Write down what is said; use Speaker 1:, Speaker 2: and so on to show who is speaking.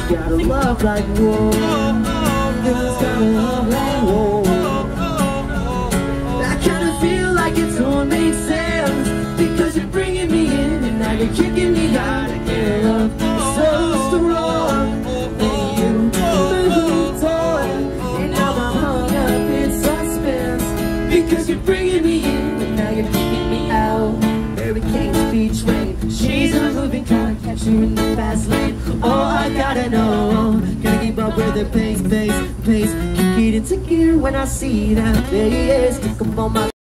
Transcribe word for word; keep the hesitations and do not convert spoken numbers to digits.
Speaker 1: got a love like whoa. Girls got a love like whoa. I kinda feel like it's all makes sense, because you're bringing me in and now you're kicking me out again. Love is so strong, and you moved on, and now I'm hung up in suspense, because you're bringing me in and now you're kicking me out. Hurricane speech rain, she's a moving car, catch you in the fast lane. Oh, I gotta know, gotta keep up with the pace, pace, pace. Kick it into gear when I see that bass. Come on, my